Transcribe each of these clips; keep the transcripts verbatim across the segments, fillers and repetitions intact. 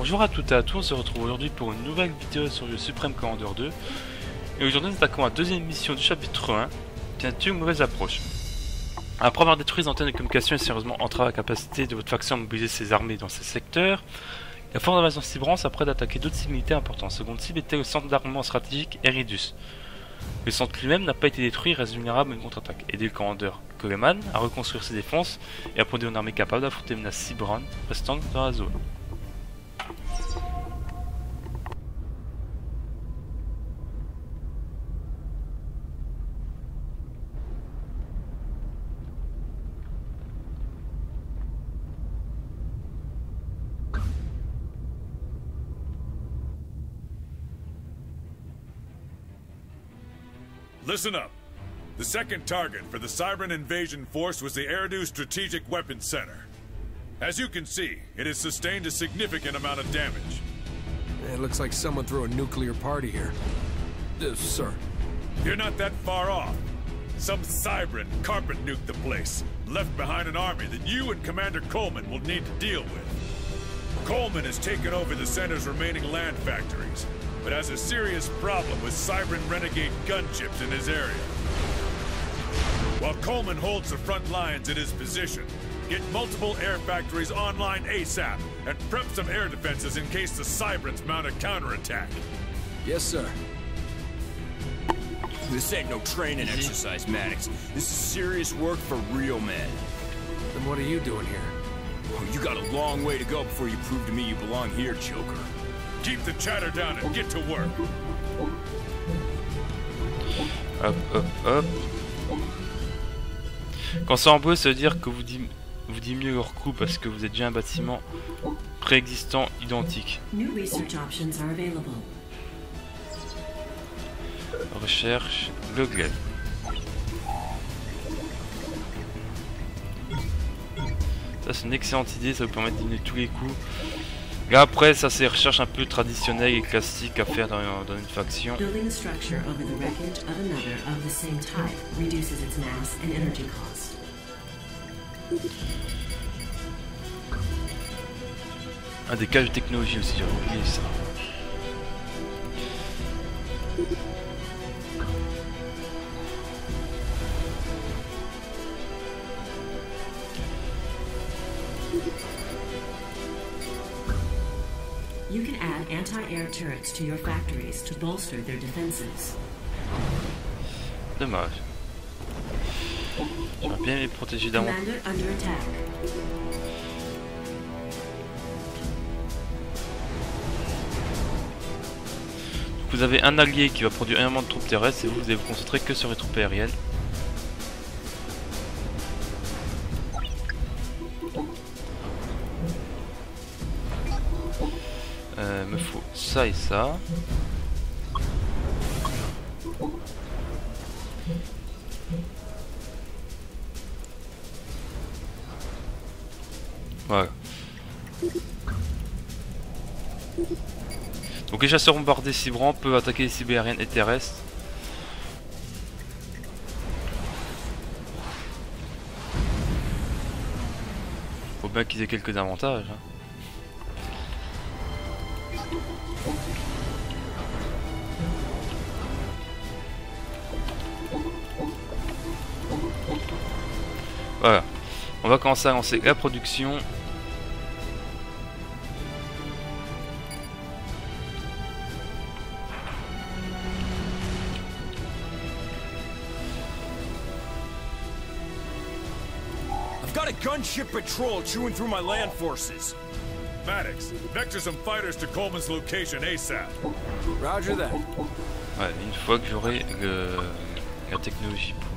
Bonjour à toutes et à tous, on se retrouve aujourd'hui pour une nouvelle vidéo sur le Supreme Commander deux. Et aujourd'hui nous attaquons la deuxième mission du chapitre un, qui est une mauvaise approche. Après avoir détruit les antennes de communication et sérieusement entravé la capacité de votre faction à mobiliser ses armées dans ces secteurs, la force d'invasion Cybrans s'apprête d'attaquer d'autres cibles militaires importantes. Seconde cible était le centre d'armement stratégique Eridus. Le centre lui-même n'a pas été détruit et reste vulnérable à une contre-attaque. Aidez le commander Coleman à reconstruire ses défenses et à produire une armée capable d'affronter les menaces Cybran restantes dans la zone. Listen up. The second target for the Cybran invasion force was the Eridu Strategic Weapons Center. As you can see, it has sustained a significant amount of damage. It looks like someone threw a nuclear party here. Uh, sir. You're not that far off. Some Cybran carpet nuked the place, left behind an army that you and Commander Coleman will need to deal with. Coleman has taken over the center's remaining land factories, but has a serious problem with Cybran renegade gunships in his area. While Coleman holds the front lines at his position, get multiple air factories online ASAP and prep some air defenses in case the Cybrans mount a counterattack. Yes, sir. This ain't no training exercise, Maddox. This is serious work for real men. Then what are you doing here? Oh, you got a long way to go before you prove to me you belong here, Joker. Keep the chatter down and get to work. Hop, hop, hop. Quand c'est en bleu, ça veut dire que vous, dim vous diminuez leur coût parce que vous êtes déjà un bâtiment préexistant identique. Recherche le glaive. Ça c'est une excellente idée, ça vous permet de diminuer tous les coûts. Et après, ça c'est recherche un peu traditionnelle et classique à faire dans, dans une faction. Un des caches de technologie aussi, j'avais oublié ça. You can add anti-air turrets to your factories to bolster their defenses. Dommage. J'aimerais bien les protéger d'un moment. Vous avez un allié qui va produire énormément de troupes terrestres et vous, vous allez vous concentrer que sur les troupes aériennes. Euh, me faut ça et ça. Voilà. Donc les chasseurs bombardés Cybran peuvent attaquer les cibles aériennes et terrestres. Faut bien qu'ils aient quelques avantages. Hein. Voilà, on va commencer à lancer la production. I've got a gunship patrol chewing through my land forces. Maddox, vector some fighters to Coleman's location ASAP. Roger that. Ouais, une fois que j'aurai la technologie pour.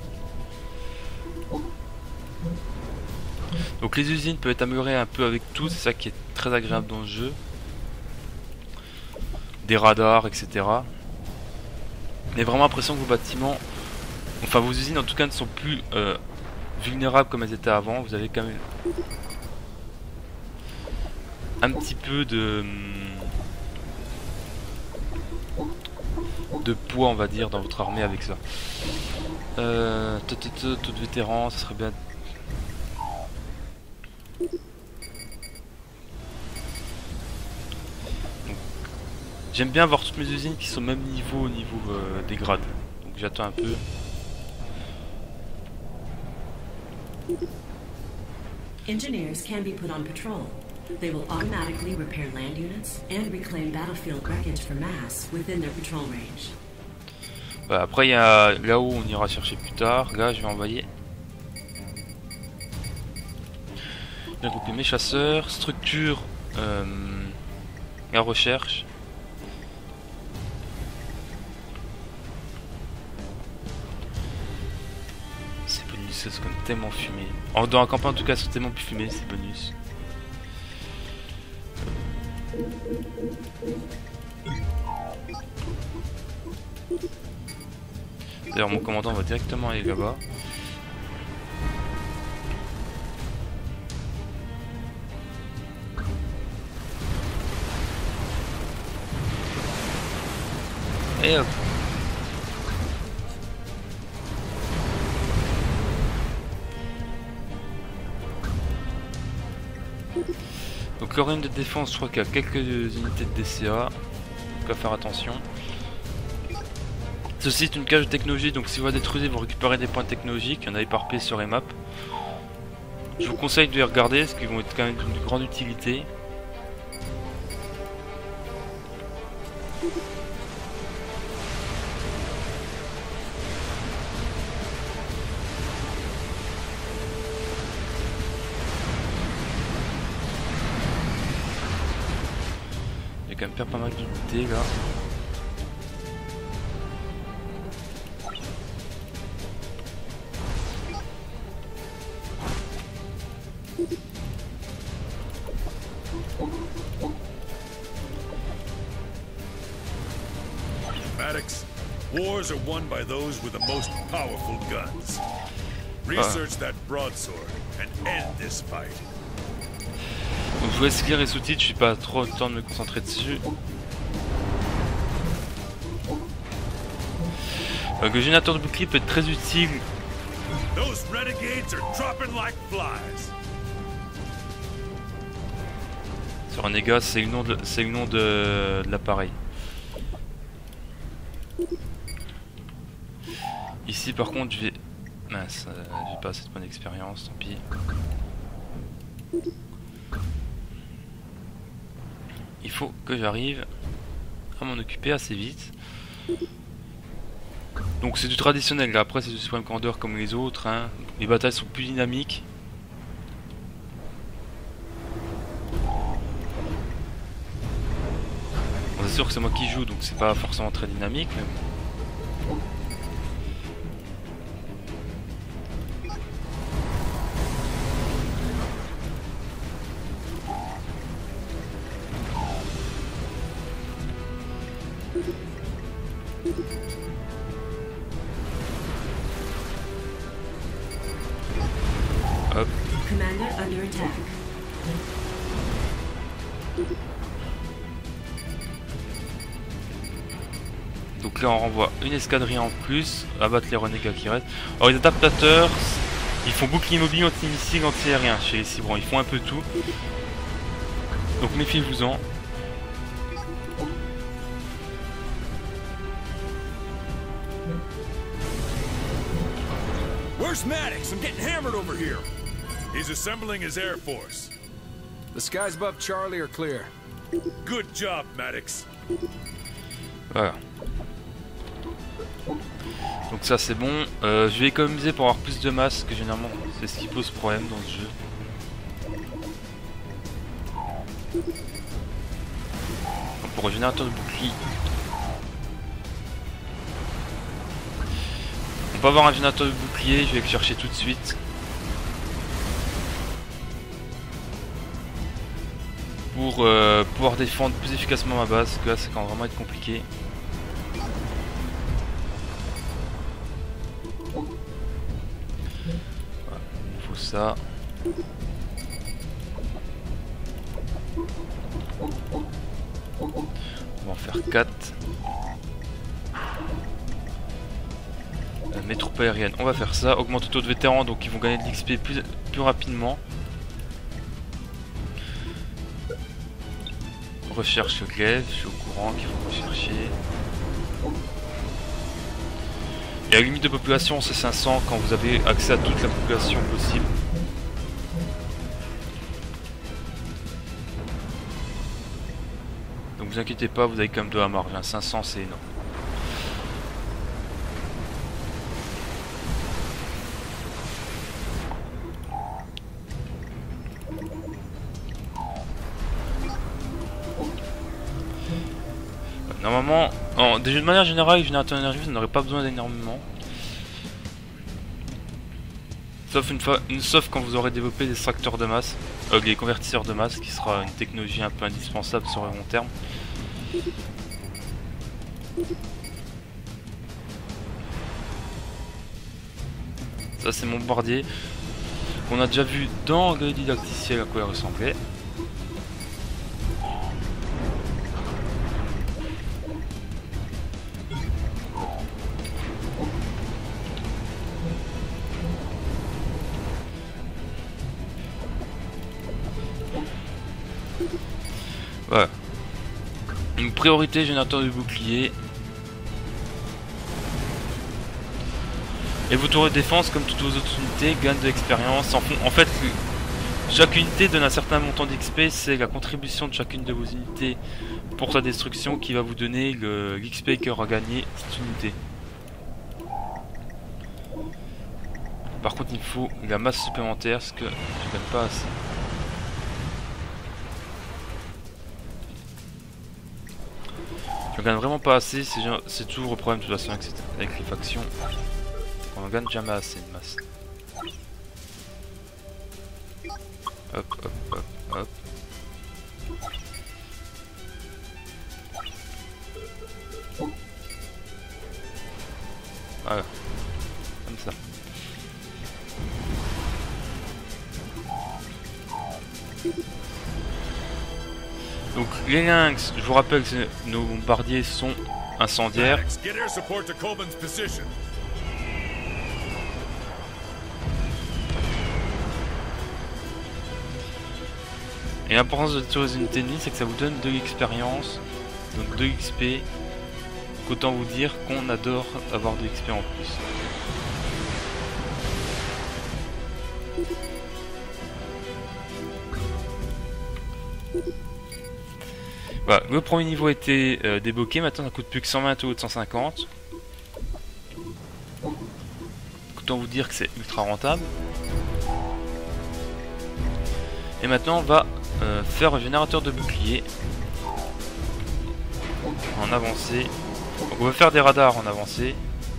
Donc les usines peuvent être améliorées un peu avec tout, c'est ça qui est très agréable dans le jeu. Des radars, et cetera. Mais vraiment l'impression que vos bâtiments, enfin vos usines en tout cas ne sont plus euh, vulnérables comme elles étaient avant. Vous avez quand même un petit peu de de poids on va dire dans votre armée avec ça. Euh, tout de vétéran, ça serait bien. J'aime bien avoir toutes mes usines qui sont au même niveau au niveau euh, des grades. Donc j'attends un peu. Engineers can be put on patrol. They will automatically repair land units and reclaim battlefield wreckage for mass within their patrol range. Bah, après il y a là-haut on ira chercher plus tard. Là je vais envoyer. J'ai regroupé mes chasseurs, structure, euh, la recherche. C'est bonus, c'est comme tellement fumé. En dans la campagne en tout cas c'est tellement plus fumé, c'est bonus. D'ailleurs mon commandant va directement aller là-bas. Et hop. Donc leur ligne de défense, je crois qu'il y a quelques unités de D C A. Donc à faire attention. Ceci est une cage de technologie, donc si vous la détruisez, vous récupérez des points technologiques. Il y en a éparpillés sur les maps. Je vous conseille de les regarder, parce qu'ils vont être quand même d'une grande utilité. Il y a quand même perdre pas mal d'unités là. Maddox, wars are won by those with the most powerful guns. Research that broadsword and end this fight. Donc je vous laisse lire les sous-titres, je suis pas trop le temps de me concentrer dessus. Euh, le générateur de bouclier peut être très utile. Those renegades are dropping like flies. Sur un dégât, c'est le nom de, c'est le nom de, de l'appareil. Ici par contre je vais... Mince, euh, j'ai pas assez de points d'expérience, tant pis. Il faut que j'arrive à m'en occuper assez vite. Donc c'est du traditionnel, là. Après c'est du Supreme Commander comme les autres, hein. Les batailles sont plus dynamiques. Bon, c'est sûr que c'est moi qui joue, donc c'est pas forcément très dynamique. Mais... Hop. Commander under attack. Donc là on renvoie une escadrille en plus, abattre les renégats qui restent. Alors les adaptateurs, ils font bouclier mobile, anti-missile, anti-aérien chez les cibrons, ils font un peu tout. Donc méfiez-vous-en. Where's Maddox? I'm getting hammered over here. He's assembling his air force. The skies above Charlie are clear. Good job, Maddox. Voilà. Donc ça c'est bon. Euh, je vais économiser pour avoir plus de masse, que généralement c'est ce qui pose problème dans ce jeu. Donc pour le générateur de bouclier. On peut avoir un générateur de bouclier, je vais le chercher tout de suite. Pour euh, pouvoir défendre plus efficacement ma base, parce que là c'est quand même vraiment être compliqué. Voilà, il faut ça. On va en faire quatre. Euh, mes troupes aériennes, on va faire ça. Augmente le taux de vétérans, donc ils vont gagner de l'X P plus, plus rapidement. recherche le glaive, je suis au courant qu'il faut rechercher. Et la limite de population c'est cinq cents quand vous avez accès à toute la population possible. Donc vous inquiétez pas, vous avez quand même de la marge, hein. cinq cents c'est énorme. Normalement, en, de manière générale, les générateurs d'énergie, vous n'aurez pas besoin d'énormément. Sauf, une fois, une, sauf quand vous aurez développé des extracteurs de masse, euh, les convertisseurs de masse, qui sera une technologie un peu indispensable sur le long terme. Ça c'est mon bombardier, qu'on a déjà vu dans le didacticiel à quoi il ressemblait. Voilà. Une priorité générateur de bouclier. Et vos tours de défense, comme toutes vos autres unités, gagnent de l'expérience. En, en fait, chaque unité donne un certain montant d'X P. C'est la contribution de chacune de vos unités pour sa destruction qui va vous donner l'X P qu'aura gagné cette unité. Par contre, il faut la masse supplémentaire, ce que je ne gagne pas assez. Je gagne vraiment pas assez, c'est toujours le problème de toute façon avec, cette, avec les factions. On gagne jamais assez de masse. Hop, hop, hop, hop. Voilà. Comme ça. Donc les lynx, je vous rappelle que nos bombardiers sont incendiaires. Et l'importance de tirer les unités ennemies, c'est que ça vous donne de l'expérience, donc de l'X P. Autant vous dire qu'on adore avoir de l'X P en plus. Voilà, le premier niveau a été euh, débloqué, maintenant ça coûte plus que cent vingt au lieu de cent cinquante. Autant vous dire que c'est ultra rentable. Et maintenant on va euh, faire un générateur de bouclier en avancée. Donc on va faire des radars en avancée.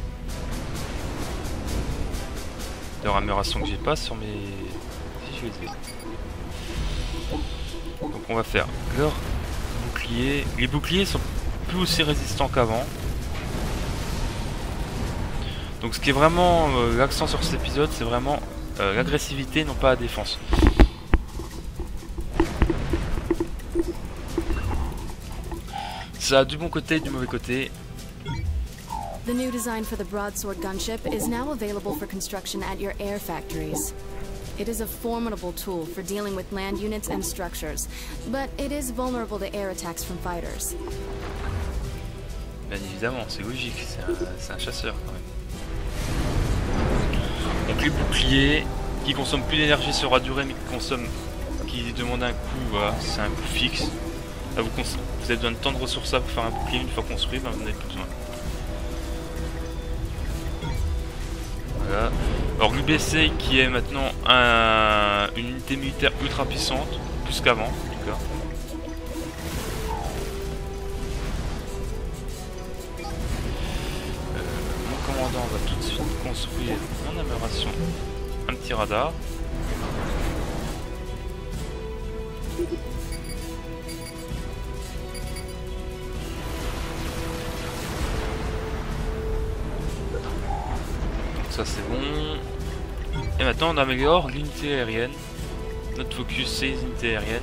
De amélioration que j'ai pas sur mes... Si je les ai. Donc on va faire leur bouclier. Les boucliers sont plus aussi résistants qu'avant. Donc ce qui est vraiment euh, l'accent sur cet épisode, c'est vraiment euh, l'agressivité, non pas la défense. Ça a du bon côté et du mauvais côté. The new design for the broadsword gunship is now available for construction at your air factories. It is a formidable tool for dealing with land units and structures, but it is vulnerable to air attacks from fighters. Bien évidemment, c'est logique, c'est un, un chasseur quand même. Donc les boucliers qui consomment plus d'énergie sur la durée, mais qui consomment, qui demandent un coût, voilà, c'est un coût fixe. Là, vous, vous avez besoin de tant de ressources pour faire un bouclier, une fois construit, ben, vous n'avez plus besoin. Voilà. Alors l'U B C qui est maintenant un, une unité militaire ultra puissante, plus qu'avant en tout cas. Euh, mon commandant va tout de suite construire en amélioration un petit radar. Ça c'est bon. Et maintenant on améliore l'unité aérienne. Notre focus c'est les unités aériennes.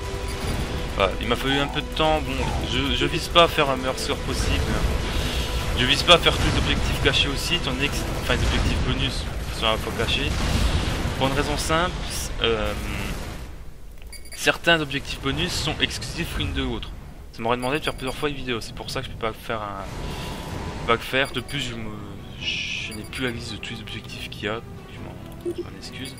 Voilà, il m'a fallu un peu de temps. Bon, je, je vise pas à faire un meilleur score possible. Je vise pas à faire tous les objectifs cachés aussi, étant donné que, enfin les objectifs bonus sont à la fois cachés. Pour une raison simple, euh, certains objectifs bonus sont exclusifs l'une de l'autre. Ça m'aurait demandé de faire plusieurs fois une vidéo, c'est pour ça que je peux pas faire un, pas le faire. De plus, je me, je n'ai plus la liste de tous les objectifs qu'il y a. Je m'en, je m'en excuse.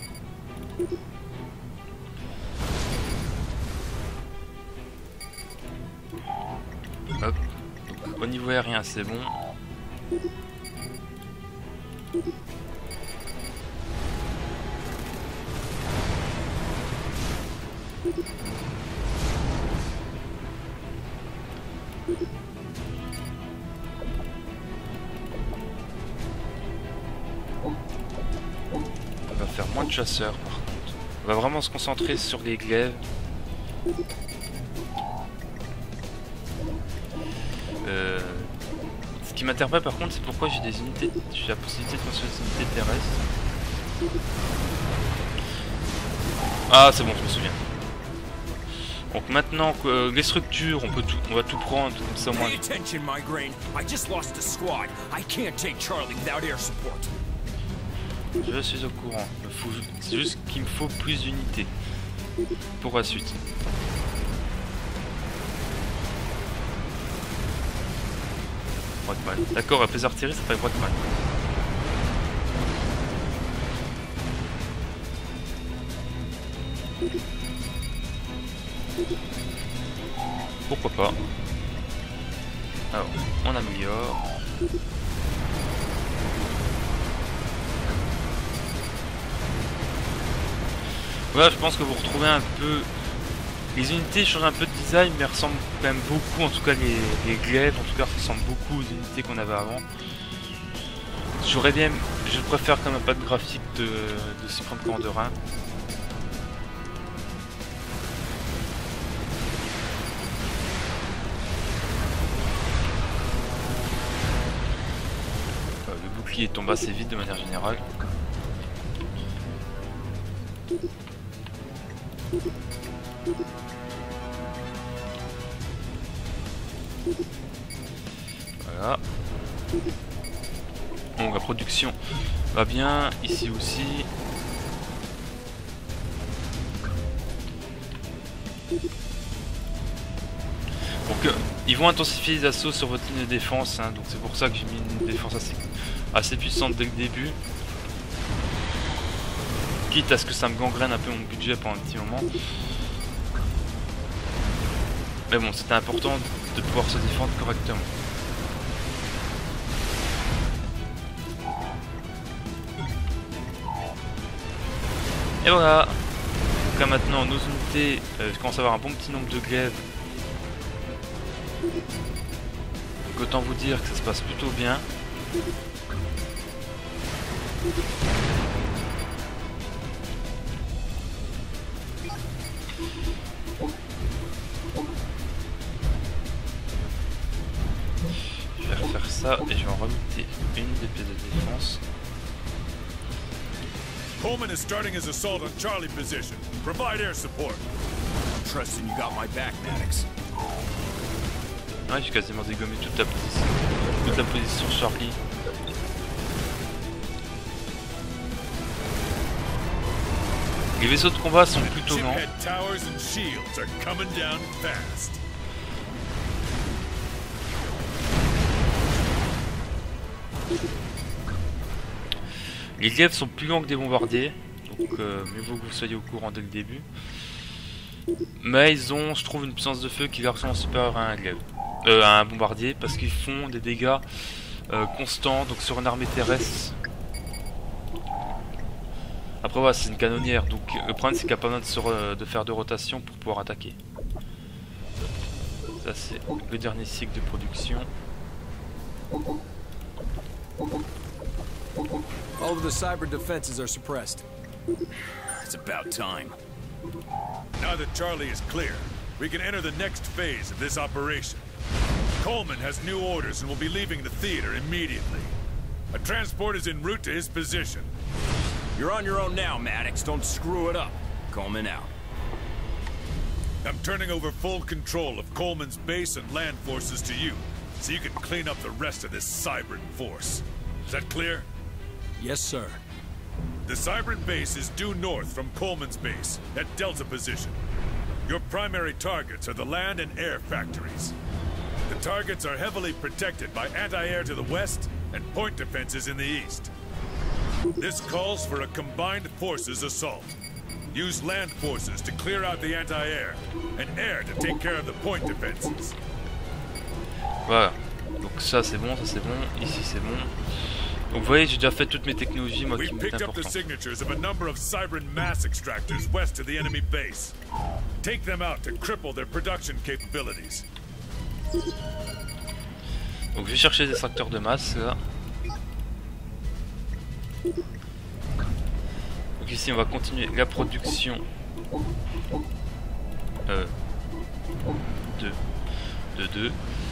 Hop. Au niveau aérien, c'est bon. On va faire moins de chasseurs par contre. On va vraiment se concentrer sur les glaives. Euh, ce qui m'interpelle par contre, c'est pourquoi j'ai des unités, j'ai la possibilité de construire des unités terrestres. Ah, c'est bon, je me souviens. Donc maintenant, euh, les structures, on peut tout, on va tout prendre comme ça. Moi. Je suis au courant. C'est juste qu'il me faut plus d'unités pour la suite. D'accord, à plus artillerie, ça fait Brakman. Pourquoi pas. Alors, on améliore. Voilà, je pense que vous retrouvez un peu... Les unités changent un peu de design, mais ressemblent quand même beaucoup, en tout cas les, les glaives, en tout cas ressemblent beaucoup aux unités qu'on avait avant. J'aurais bien... Je préfère quand même pas de graphique de, de Supreme Commander un. Euh, le bouclier tombe assez vite de manière générale. Voilà. Bon, la production va bien, ici aussi. Donc, euh, ils vont intensifier les assauts sur votre ligne de défense, hein, donc c'est pour ça que j'ai mis une défense assez, assez puissante dès le début. Quitte à ce que ça me gangrène un peu mon budget pendant un petit moment. Mais bon, c'était important de pouvoir se défendre correctement. Et voilà. Donc là maintenant, nos unités, euh, je commence à avoir un bon petit nombre de glaives. Donc autant vous dire que ça se passe plutôt bien. Je vais refaire ça et je vais en remonter une des pièces de défense. Coleman is starting his assault on Charlie position. Provide air support. I'm trusting you got my back, Maddox. Ouais, j'ai quasiment dégommé toute la position, toute la position Charlie. Les vaisseaux de combat sont plutôt lents. Les glaives sont plus longs que des bombardiers, donc euh, mieux vaut que vous soyez au courant dès le début. Mais ils ont, je trouve, une puissance de feu qui est largement supérieure à un glaive, euh, à un bombardier, parce qu'ils font des dégâts euh, constants, donc sur une armée terrestre. Après voilà, c'est une canonnière, donc le problème c'est qu'il n'y a pas besoin de, se de faire de rotation pour pouvoir attaquer. Ça c'est le dernier cycle de production. All of the cyber defenses are suppressed. It's about time. Now that Charlie is clear, we can enter the next phase of this operation. Coleman has new orders and will be leaving the theater immediately. A transport is en route to his position. You're on your own now, Maddox. Don't screw it up. Coleman out. I'm turning over full control of Coleman's base and land forces to you. so you can clean up the rest of this Cybran force. Is that clear? Yes, sir. The Cybran base is due north from Coleman's base, at Delta position. Your primary targets are the land and air factories. The targets are heavily protected by anti-air to the west and point defenses in the east. This calls for a combined forces assault. Use land forces to clear out the anti-air, and air to take care of the point defenses. Voilà. Donc ça c'est bon, ça c'est bon, ici c'est bon. Donc vous voyez, j'ai déjà fait toutes mes technologies, moi qui me picked up the signatures of a number of Cybran mass extractors west of the enemy base. Take them out to cripple their production capabilities. Donc je vais chercher des extracteurs de masse là. Donc ici on va continuer la production euh, de de deux.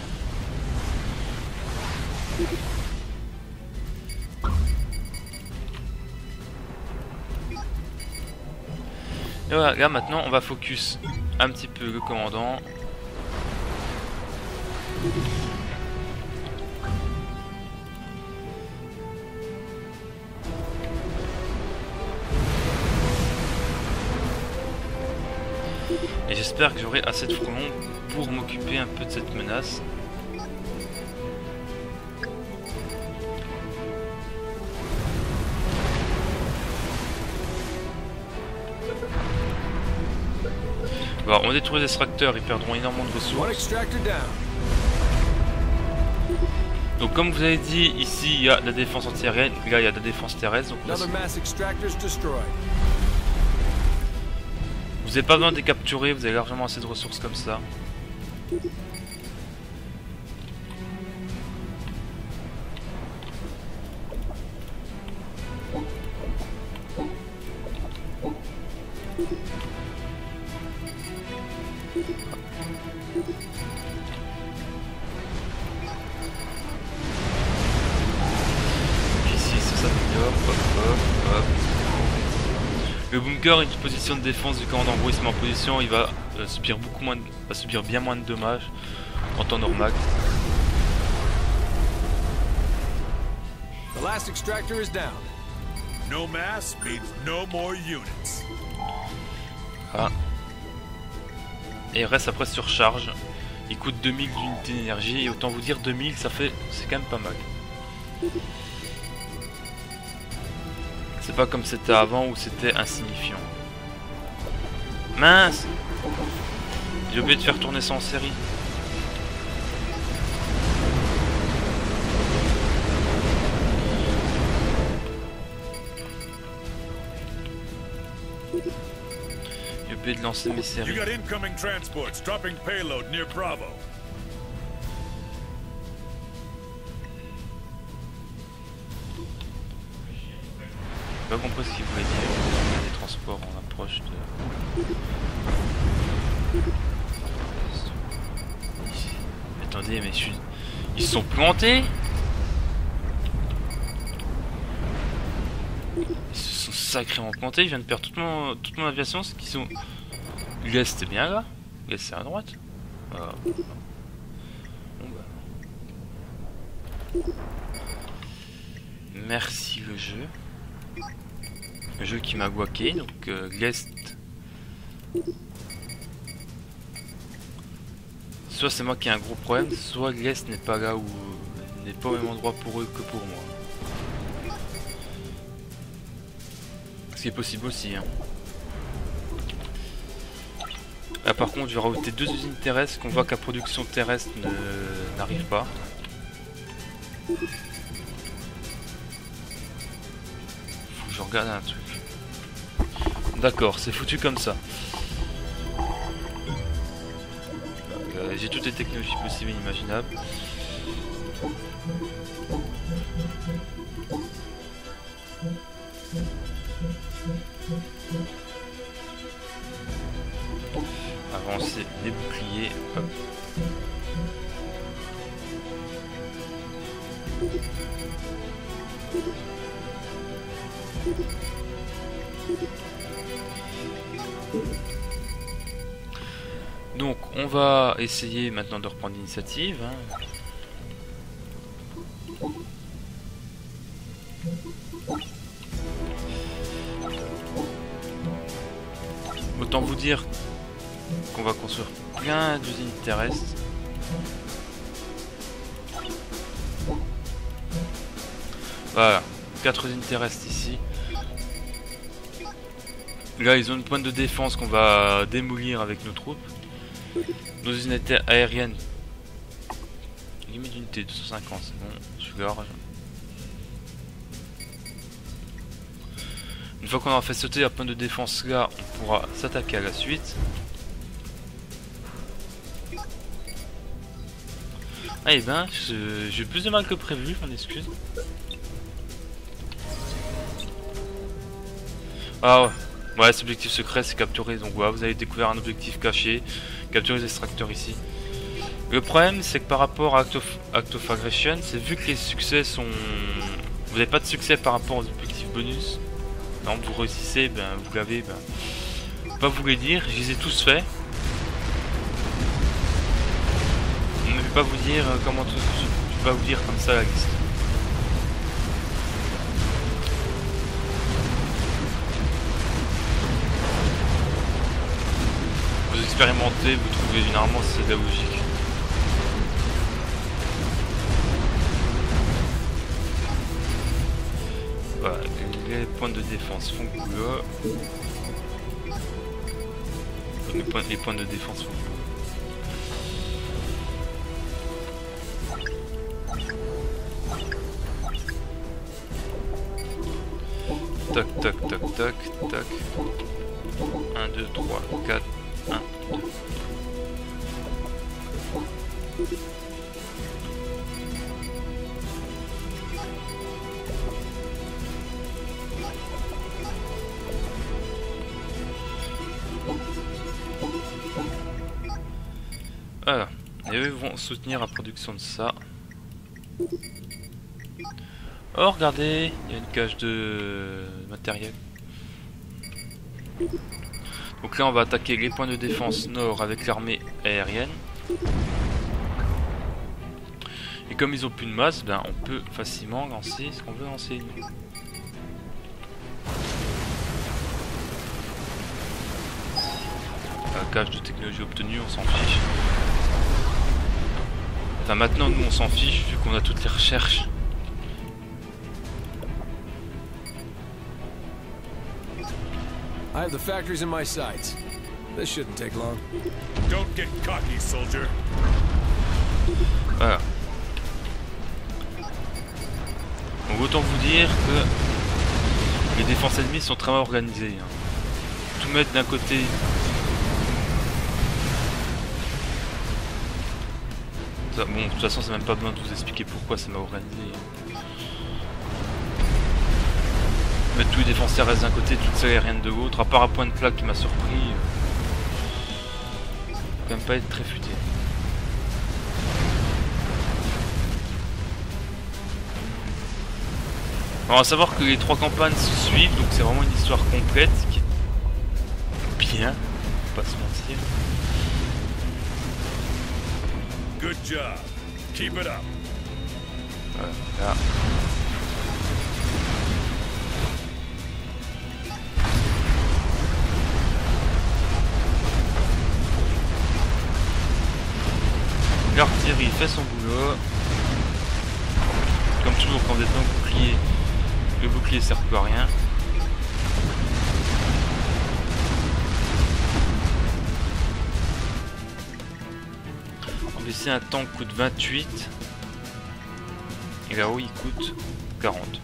Et voilà, là maintenant on va focus un petit peu le commandant. Et j'espère que j'aurai assez de front pour m'occuper un peu de cette menace. Bon, on détruit les extracteurs, ils perdront énormément de ressources. Donc comme vous avez dit, ici il y a de la défense antiaérienne, là il y a de la défense terrestre. Donc là, vous n'avez pas besoin de les capturer, vous avez largement assez de ressources comme ça. Le bunker est une position de défense du commandant Bruce, mais en position il va euh, subir beaucoup moins de, va subir bien moins de dommages en temps normal. The last extractor is down. No mass means no more units. Ah. Et il reste après surcharge. Il coûte deux mille d'unités d'énergie et autant vous dire deux mille ça fait c'est quand même pas mal. C'est pas comme c'était avant où c'était insignifiant. Mince! J'ai oublié de faire tourner ça en série. J'ai oublié de lancer mes séries. You got incoming transports dropping payload near Bravo. J'ai pas compris ce qu'il voulait dire. Des transports en approche de... Attendez, mais je suis... Ils se sont plantés. Ils se sont sacrément plantés. Je viens de perdre toute mon, toute mon aviation. C'est qu'ils sont... L'Est c'était bien là. L'Est c'est à droite. Voilà. Bon, bah. Merci le jeu. Le jeu qui m'a guaqué, donc euh, l'Est. Soit c'est moi qui ai un gros problème, soit l'Est n'est pas là où n'est pas au même endroit pour eux que pour moi. Ce qui est possible aussi. Hein. Là par contre je vais rajouter deux usines terrestres qu'on voit que la production terrestre n'arrive pas. Faut que je regarde un truc. D'accord, c'est foutu comme ça. Euh, J'ai toutes les technologies possibles et imaginables. Avancer les boucliers. Hop. Donc on va essayer maintenant de reprendre l'initiative. Hein. Autant vous dire qu'on va construire plein d'usines terrestres. Voilà, quatre usines terrestres ici. Là, ils ont une pointe de défense qu'on va démolir avec nos troupes. Nos usines aériennes. Limite d'unité deux cent cinquante, c'est bon, je suis large. Une fois qu'on aura fait sauter la pointe de défense là, on pourra s'attaquer à la suite. Ah et ben, j'ai plus de mal que prévu, je m'en excuse. Ah ouais, ouais, cet objectif secret c'est capturer, donc voilà, vous avez découvert un objectif caché, capturer les extracteurs ici. Le problème c'est que par rapport à Act of, Act of Aggression, c'est vu que les succès sont... Vous n'avez pas de succès par rapport aux objectifs bonus. Non, vous réussissez, ben vous l'avez, ben... Pas vous les dire, je les ai tous faits. Je ne vais pas vous dire comment tout... Je vais pas vous dire comme ça la liste. Vous expérimentez, vous trouvez généralement c'est de la logique. Voilà, les points de défense font que là. Les points, les points de défense font que tac tac tac tac tac. un, deux, trois, quatre, un, deux. Voilà, et eux vont soutenir la production de ça. Oh regardez, il y a une cage de matériel. Donc là on va attaquer les points de défense nord avec l'armée aérienne. Et comme ils ont plus de masse, ben on peut facilement lancer ce qu'on veut lancer. La cage de technologie obtenue, on s'en fiche. Enfin maintenant nous on s'en fiche vu qu'on a toutes les recherches. I have the factories in my sights. This shouldn't take long. Don't get cocky, soldier. Voilà. Donc autant vous dire que les défenses ennemies sont très mal organisées. Hein. Tout mettre d'un côté. Ça, bon, de toute façon, c'est même pas besoin de vous expliquer pourquoi c'est mal organisé. Hein. Mettre tous les défenses terrestres d'un côté, toutes celles aériennes de l'autre, à part un point de plaque qui m'a surpris. Euh... Faut quand même pas être très futé. Alors à savoir que les trois campagnes se suivent, donc c'est vraiment une histoire complète qui est bien, faut pas se mentir. Good job. Keep it up. Voilà. L'artillerie fait son boulot. Comme toujours quand vous êtes dans le bouclier, le bouclier sert plus à rien. Ici un tank coûte vingt-huit. Et là-haut il coûte quarante.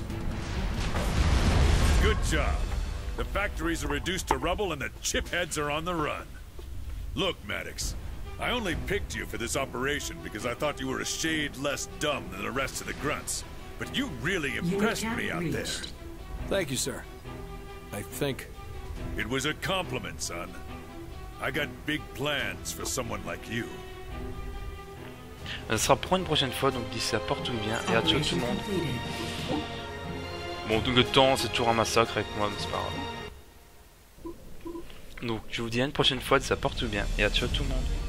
Good job. The factories are reduced to rubble and the chipheads are on the run. Look, Maddox, I only picked you for this operation because I thought you were a shade less dumb than the rest of the grunts. But you really impressed me out there. Thank you, sir. I think... It was a compliment, son. I got big plans for someone like you. Ça sera pour une prochaine fois, donc d'ici là, portez-vous bien et à ciao tout le monde. Bon, tout le temps, c'est toujours un massacre avec moi, mais c'est pas grave. Donc, je vous dis à une prochaine fois, d'ici là, portez-vous bien et à ciao tout le monde.